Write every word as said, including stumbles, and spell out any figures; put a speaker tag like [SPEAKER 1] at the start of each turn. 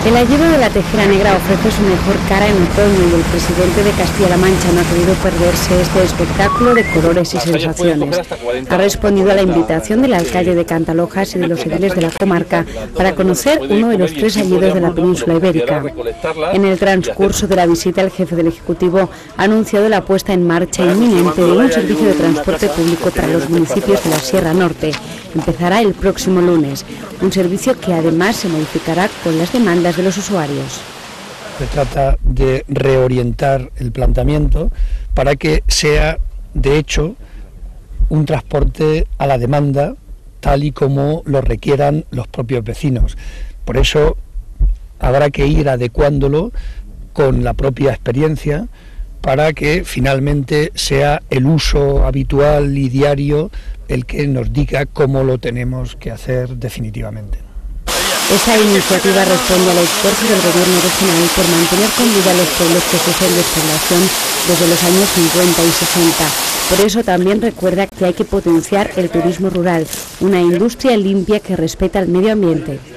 [SPEAKER 1] El ayudo de la Tejera Negra ofrece su mejor cara en otoño y el presidente de Castilla-La Mancha no ha querido perderse este espectáculo de colores y sensaciones. Ha respondido a la invitación del alcalde de Cantalojas y de los ediles de la comarca para conocer uno de los tres ayudos de la península ibérica. En el transcurso de la visita, el jefe del Ejecutivo ha anunciado la puesta en marcha inminente de un servicio de transporte público para los municipios de la Sierra Norte. Empezará el próximo lunes, un servicio que además se modificará con las demandas de los usuarios.
[SPEAKER 2] Se trata de reorientar el planteamiento para que sea, de hecho, un transporte a la demanda tal y como lo requieran los propios vecinos. Por eso habrá que ir adecuándolo con la propia experiencia para que finalmente sea el uso habitual y diario el que nos diga cómo lo tenemos que hacer definitivamente.
[SPEAKER 1] Esa iniciativa responde al esfuerzo del gobierno regional por mantener con vida los pueblos que sufren despoblación desde los años cincuenta y sesenta. Por eso también recuerda que hay que potenciar el turismo rural, una industria limpia que respeta el medio ambiente.